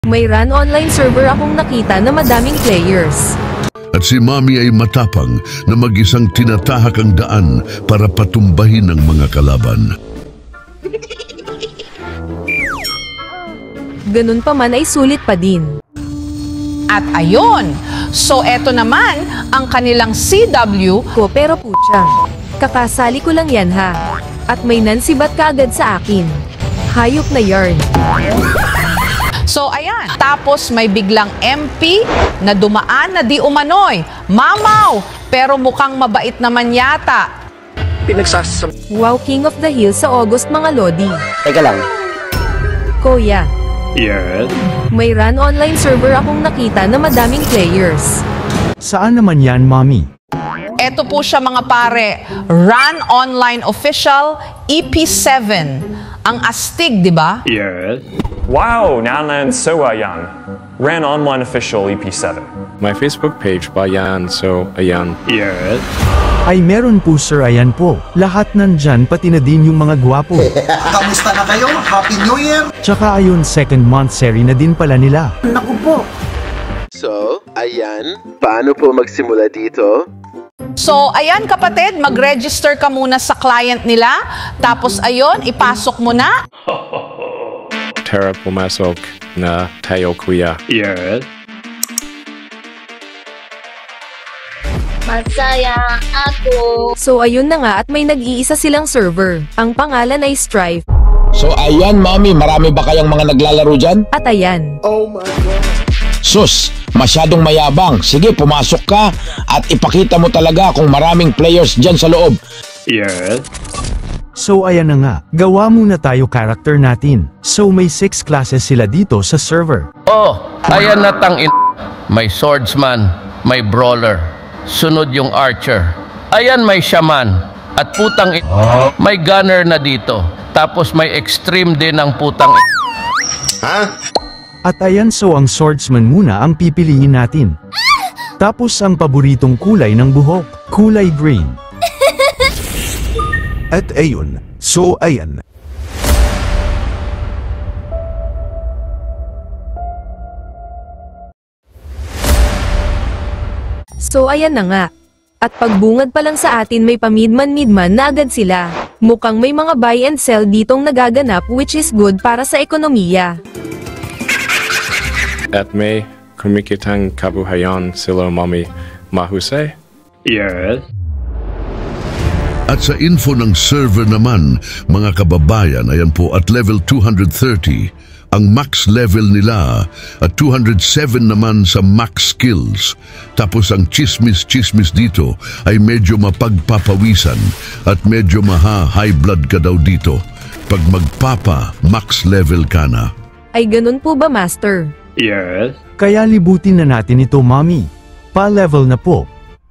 May run online server akong nakita na madaming players. At si Mommy ay matapang na mag-isang tinatahak ang daan para patumbahin ang mga kalaban. Ganun pa man ay sulit pa din. At ayun, so eto naman ang kanilang CW. Ko pero putya, kakasali ko lang yan ha. At may nansibat ka agad sa akin. Hayop na yarn. So ayan, tapos may biglang MP na dumaan na di umanoy. Mamaw, pero mukhang mabait naman yata. Wow, King of the Hill sa August mga lodi. Teka lang. Kuya, Yes. may run online server akong nakita na madaming players. Saan naman yan, Mommy? Eto po siya mga pare, Run Online Official EP7. Ang astig, di ba? Yes. Wow, Nalan Soayan, Ran Online Official EP7. My Facebook page, Bayan So Ayan. Yes. Ay meron po sir, ayan po. Lahat nandyan, pati na din yung mga gwapo. Kamusta na kayo? Happy New Year! Tsaka ayun, second month seri na din pala nila. Naku po! So, ayan. Paano po magsimula dito? So, ayan kapatid, mag-register ka muna sa client nila. Tapos ayun, ipasok mo na. Tara pumasok na tayo kuya. Yes. Masaya ako. So ayun na nga at may nag-iisa silang server. Ang pangalan ay Strife. So ayan, Mommy, marami ba kayang mga naglalaro dyan? At ayan. Oh my God! Sus, masyadong mayabang. Sige, pumasok ka at ipakita mo talaga kung maraming players dyan sa loob. Yes. So ayan na nga, gawa muna tayo character natin. So may 6 classes sila dito sa server. Oh, ayan na tangin. May swordsman, may brawler, sunod yung archer. Ayan may shaman, at putang may gunner na dito. Tapos may extreme din ang putang Ha? At ayan, so ang swordsman muna ang pipiliin natin. Tapos ang paboritong kulay ng buhok, kulay green. At ayun, so ayan. So ayan na nga. At pagbungad pa lang sa atin may pamidman-midman na agad sila. Mukhang may mga buy and sell ditong nagaganap which is good para sa ekonomiya. At may kumikitang kabuhayan sila Mommy mahusay. Yes. At sa info ng server naman, mga kababayan, ayan po at level 230, ang max level nila at 207 naman sa max skills. Tapos ang chismis-chismis dito ay medyo mapagpapawisan at medyo high blood ka daw dito pag magpapa max level ka na. Ay ganun po ba, Master? Yes. Kaya libutin na natin ito, Mommy. Pa-level na po.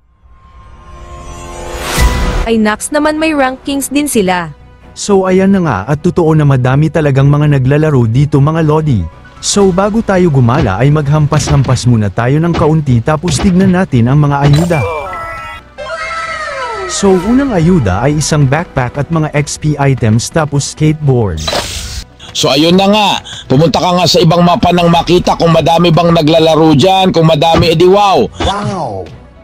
Ay naks naman may rankings din sila. So ayan na nga at totoo na madami talagang mga naglalaro dito mga lodi. So bago tayo gumala ay maghampas-hampas muna tayo ng kaunti tapos tignan natin ang mga ayuda. So unang ayuda ay isang backpack at mga XP items tapos skateboard. So ayun na nga, pumunta ka nga sa ibang mapa nang makita kung madami bang naglalaro dyan, kung madami edi wow! Wow!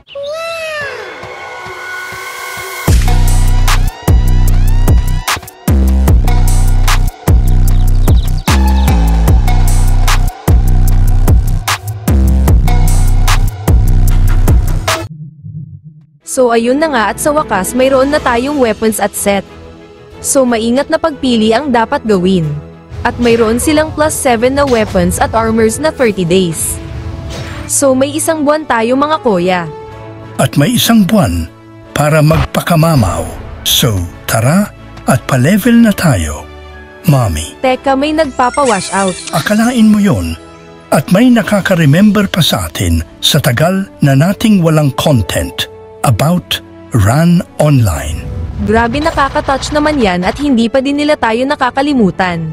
So ayun na nga at sa wakas mayroon na tayong weapons at set. So maingat na pagpili ang dapat gawin. At mayroon silang plus 7 na weapons at armors na 30 days. So may isang buwan tayo mga kuya. At may isang buwan para magpakamamaw. So tara at pa-level na tayo, Mommy. Teka, may nagpapa-wash out. Akalain mo yon. At may nakaka-remember pa sa atin sa tagal na nating walang content about Run Online. Grabe, nakaka-touch naman yan at hindi pa din nila tayo nakakalimutan.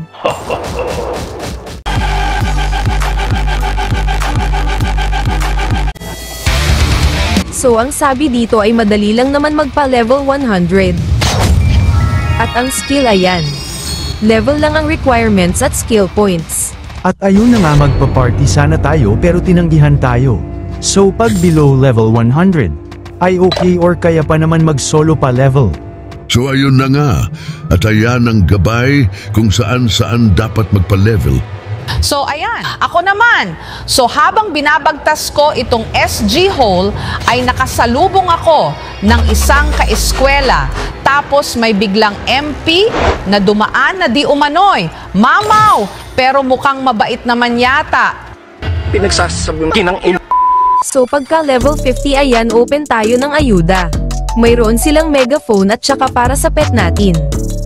So ang sabi dito ay madali lang naman magpa-level 100. At ang skill ayan. Level lang ang requirements at skill points. At ayun na nga, magpa-party sana tayo pero tinanggihan tayo. So pag below level 100, ay okay or kaya pa naman mag-solo pa level. So ayun na nga, at ayan ang gabay kung saan-saan dapat magpa-level. So ayan, ako naman. So habang binabagtas ko itong SG hole, ay nakasalubong ako ng isang kaeskwela. Tapos may biglang MP na dumaan na di umano'y mamaw, pero mukhang mabait naman yata. Pinagsasabi ng So pagka level 50 ayan, open tayo ng ayuda. Mayroon silang megaphone at saka para sa pet natin.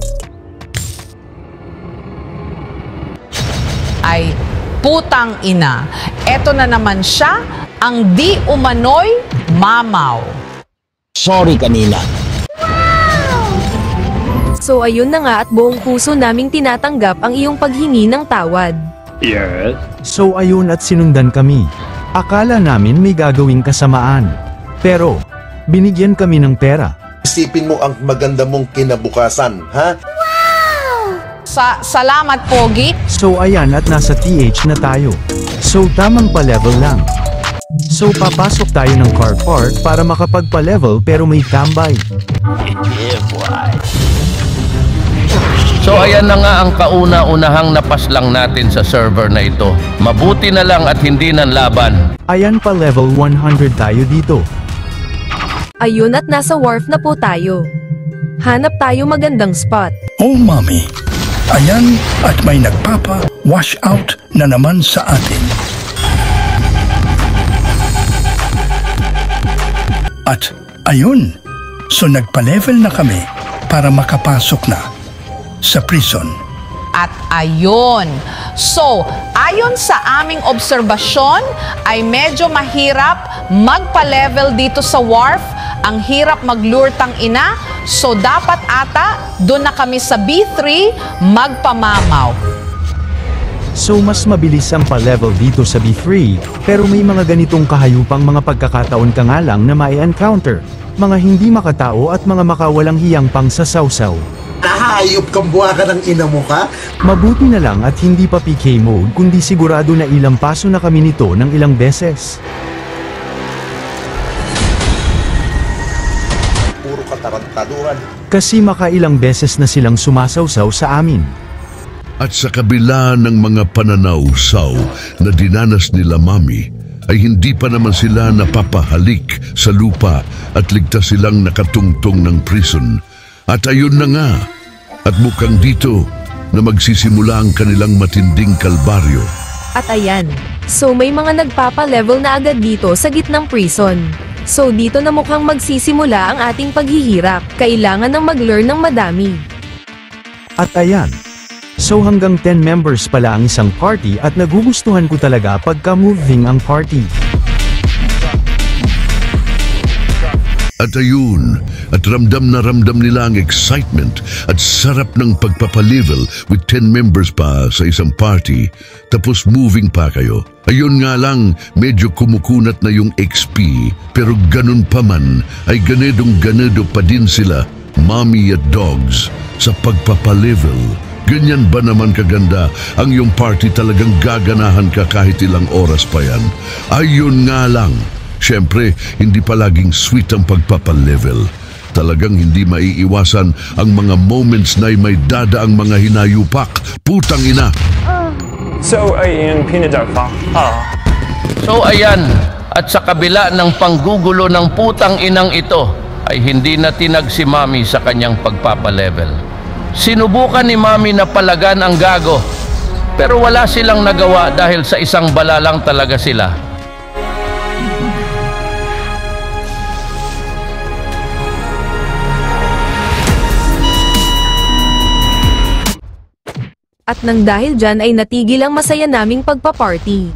Ay, putang ina. Eto na naman siya, ang di umano'y mamaw. Sorry kanina. So ayun na nga, at buong puso naming tinatanggap ang iyong paghingi ng tawad. Yes. So ayun, at sinundan kami. Akala namin may gagawing kasamaan. Pero, binigyan kami ng pera. Isipin mo ang maganda mong kinabukasan, ha? Salamat, Pogi. So ayan, at nasa TH na tayo. So tamang pa-level lang. So papasok tayo ng car park para makapagpa-level pero may tambay. So ayan na nga ang kauna-unahang napaslang natin sa server na ito. Mabuti na lang at hindi nanlaban. Ayan, pa level 100 tayo dito. Ayun, at nasa wharf na po tayo. Hanap tayo magandang spot. Oh mommy, ayan, at may nagpapa-wash out na naman sa atin. At ayun, so nagpa-level na kami para makapasok na sa prison. At ayun. So, ayon sa aming obserbasyon, ay medyo mahirap magpa-level dito sa wharf. Ang hirap maglurtang ina. So, dapat ata, doon na kami sa B3 magpamamaw. So mas mabilis ang pa-level dito sa B3, pero may mga ganitong kahayupang mga pagkakataon ka nga lang na mai-encounter. Mga hindi makatao at mga makawalang hiyang pang sasawsaw. Nahayop kang buha ka ng ina mo ka? Mabuti na lang at hindi pa PK mode, kundi sigurado na ilang paso na kami nito ng ilang beses. Puro katarantaduhan. Kasi makailang beses na silang sumasawsaw sa amin. At sa kabila ng mga pananaw-saw na dinanas nila Mami, ay hindi pa naman sila napapahalik sa lupa at ligtas silang nakatungtong ng prison. At ayun na nga, at mukhang dito na magsisimula ang kanilang matinding kalbaryo. At ayan, so may mga nagpapa-level na agad dito sa gitnang prison. So dito na mukhang magsisimula ang ating paghihirap. Kailangan ng mag-learn ng madami. At ayan, so hanggang 10 members pala ang isang party at nagugustuhan ko talaga pagka moving ang party. At ayun, at ramdam na ramdam nila ang excitement at sarap ng pagpapalevel with 10 members pa sa isang party, tapos moving pa kayo. Ayun nga lang, medyo kumukunat na yung XP, pero ganun pa man, ay ganedong-ganedo pa din sila, Mommy at Dogs, sa pagpapalevel. Ganyan ba naman kaganda ang iyong party, talagang gaganahan ka kahit ilang oras pa yan? Ayun nga lang. Siyempre, hindi palaging sweet ang pagpapalevel. Talagang hindi maiiwasan ang mga moments na may dadaang mga hinayupak. Putang ina! So, ayan, pinadafa. So ayan, at sa kabila ng panggugulo ng putang inang ito, ay hindi na tinag si Mami sa kanyang pagpapalevel. Sinubukan ni Mami na palagan ang gago, pero wala silang nagawa dahil sa isang bala lang talaga sila. At nang dahil dyan ay natigil ang masaya naming pagpaparty.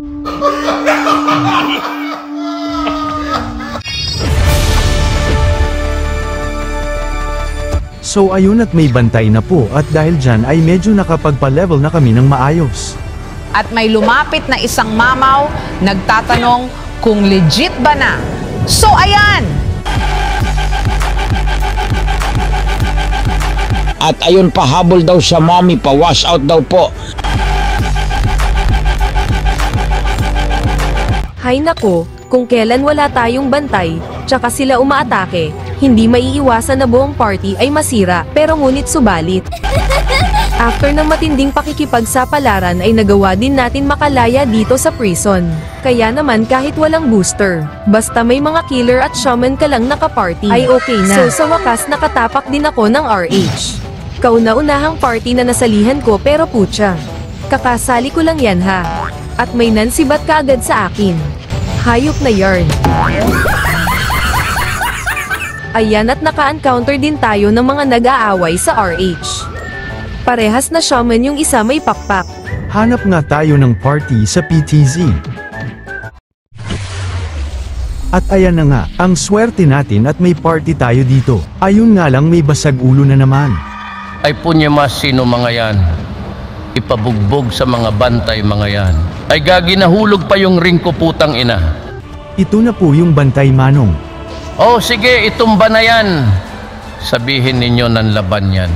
So ayun, at may bantay na po, at dahil dyan ay medyo nakapagpa-level na kami ng maayos. At may lumapit na isang mamaw, nagtatanong kung legit ba na. So ayan! At ayun, pahabol daw siya Mami, pa-wash out daw po. Hay nako, kung kailan wala tayong bantay, tsaka sila umaatake, hindi maiiwasan na buong party ay masira, pero ngunit subalit. After ng matinding pakikipagsapalaran ay nagawa din natin makalaya dito sa prison. Kaya naman kahit walang booster, basta may mga killer at shaman ka lang nakaparty, ay okay na. So sa wakas nakatapak din ako ng RH. Kauna-unahang party na nasalihan ko pero putya. Kakasali ko lang yan ha. At may nansibat ka agad sa akin. Hayop na yarn. Ayan at naka-encounter din tayo ng mga nag-aaway sa RH. Parehas na shaman yung isa may pakpak. Hanap nga tayo ng party sa PTZ. At ayan na nga, ang swerte natin at may party tayo dito. Ayun nga lang may basag ulo na naman. Ay punyamas sino mga yan. Ipabugbog sa mga bantay mga yan. Ay gagi nahulog pa yung ring ko putang ina. Ito na po yung bantay manong. Oh sige, itumba na yan. Sabihin ninyo ng laban yan.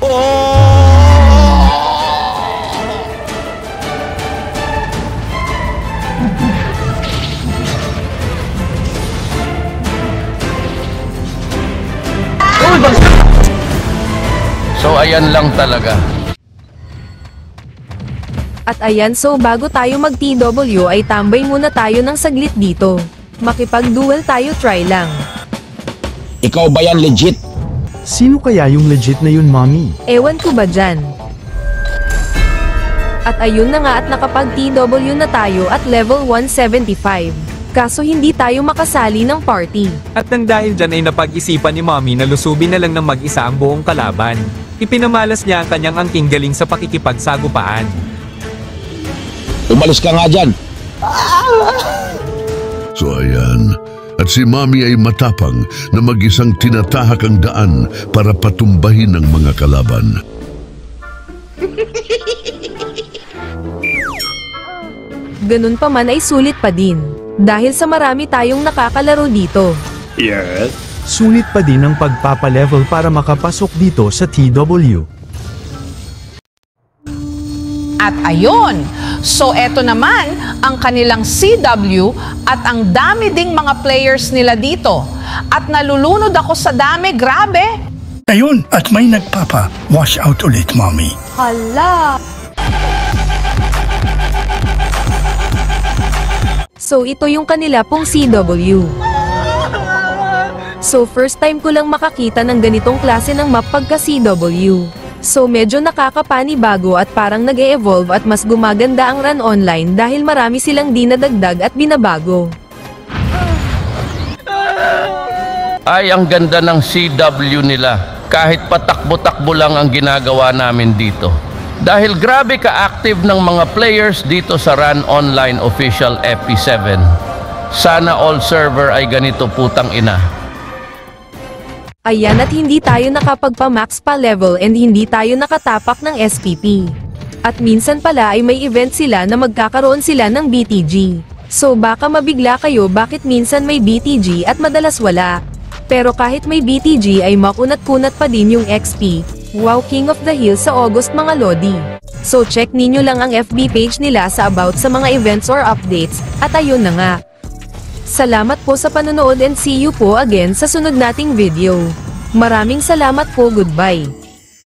So ayan lang talaga. At ayan, so bago tayo mag-TW ay tambay muna tayo ng saglit dito. Makipag-duel tayo, try lang. Ikaw ba yan legit? Sino kaya yung legit na yun, mommy? Ewan ko ba dyan? At ayun na nga at nakapag-TW na tayo at level 175. Kaso hindi tayo makasali ng party. At nang dahil dyan ay napag-isipan ni mommy na lusubin na lang ng mag-isa ang buong kalaban. Ipinamalas niya ang kanyang angking galing sa pakikipagsagupaan. Umalis ka nga dyan. So ayan, at si Mami ay matapang na mag-isang tinatahak ang daan para patumbahin ang mga kalaban. Ganun pa man ay sulit pa din. Dahil sa marami tayong nakakalaro dito. Yes. Sulit pa din ang pagpapalevel para makapasok dito sa TW. At ayun, so eto naman ang kanilang CW at ang dami ding mga players nila dito. At nalulunod ako sa dami, grabe! Ayun, at may nagpapa-wash out ulit, mommy. Hala! So ito yung kanila pong CW. So first time ko lang makakita ng ganitong klase ng map pagka CW. So medyo nakakapanibago at parang nag-e-evolve at mas gumaganda ang run online dahil marami silang dinadagdag at binabago. Ay, ang ganda ng CW nila. Kahit patakbo-takbo lang ang ginagawa namin dito. Dahil grabe ka-active ng mga players dito sa Run Online Official FP7. Sana all server ay ganito putang ina. Ayan at hindi tayo nakapagpa-max pa level and hindi tayo nakatapak ng SPP. At minsan pala ay may event sila na magkakaroon sila ng BTG. So baka mabigla kayo bakit minsan may BTG at madalas wala. Pero kahit may BTG ay makunat-kunat pa din yung XP. Wow, King of the Hill sa August mga lodi. So check ninyo lang ang FB page nila sa about sa mga events or updates. At ayun na nga. Salamat po sa panonood and see you po again sa sunod nating video. Maraming salamat po, goodbye.